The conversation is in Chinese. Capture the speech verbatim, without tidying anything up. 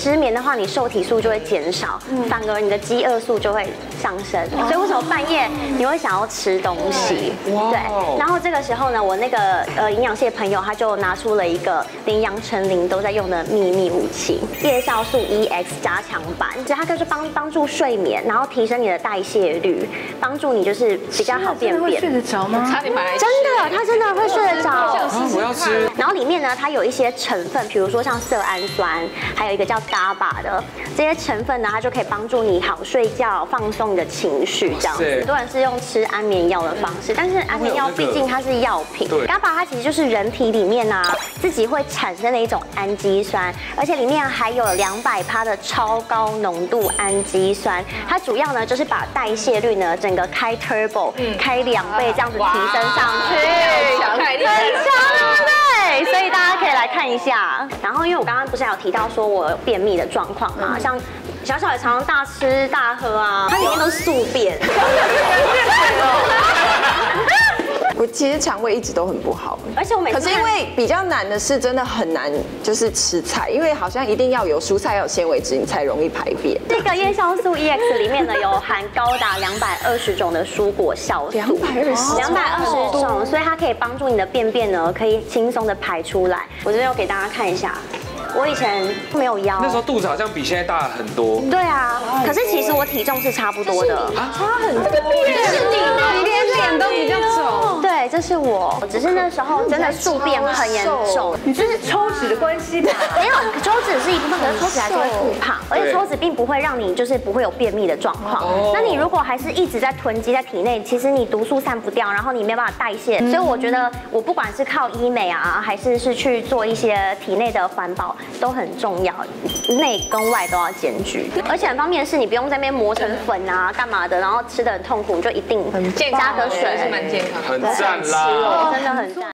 失眠的话，你瘦体素就会减少，反而你的饥饿素就会上升。所以为什么半夜你会想要吃东西？对。然后这个时候呢，我那个呃营养系的朋友他就拿出了一个连杨丞琳都在用的秘密武器——叶酵素 E X 加强版，其实它就是帮帮助睡眠，然后提升你的代谢率，帮助你就是比较好便便。 睡得着吗？ 差点买来吃。 真的，它真的会睡得着。 啊，我要吃。 然后里面呢，它有一些成分，比如说像色氨酸，还有一个叫 G A B A 的这些成分呢，它就可以帮助你好睡觉、放松你的情绪这样子。很多人是用吃安眠药的方式，但是安眠药毕竟它是药品 ，G A B A 它其实就是人体里面啊自己会产生的一种氨基酸，而且里面还有两百趴的超高浓度氨基酸，它主要呢就是把代谢率呢整个开 turbo， 开两倍这样子提升上去， 强太厉很害了。 强，对，所以大家可以来看一下。然后因为我刚刚不是有提到说我有便秘的状况嘛，像小小也常常大吃大喝啊，它里面都是宿便。 我其实肠胃一直都很不好， 而且我每次可是因为比较难的是真的很难，就是吃菜，因为好像一定要有蔬菜，要有纤维质，你才容易排便。 这个叶酵素 E X 里面呢有含高达两百二十种的蔬果酵素， 两百二十， 两百二十种，所以它可以帮助你的便便呢可以轻松的排出来。我这边有给大家看一下。我以前没有腰， 那时候肚子好像比现在大很多。 对啊，可是其实我体重是差不多的， 差很多。 是你吗？你连脸都比较肿。 对，这是我，只是那时候真的宿便很严重。 你这是抽脂的关系吧？ 没有，抽脂是一部分，可是抽脂还是会复胖，而且抽脂并不会让你就是不会有便秘的状况。那你如果还是一直在囤积在体内，其实你毒素散不掉，然后你没有办法代谢。所以我觉得我不管是靠医美啊，还是是去做一些体内的环保。都很重要，内跟外都要兼具，而且很方便的是你不用在那边磨成粉啊，干嘛的，然后吃的很痛苦，你就一定健康加个水是蛮健康的， 很赞啦， 真的很赞。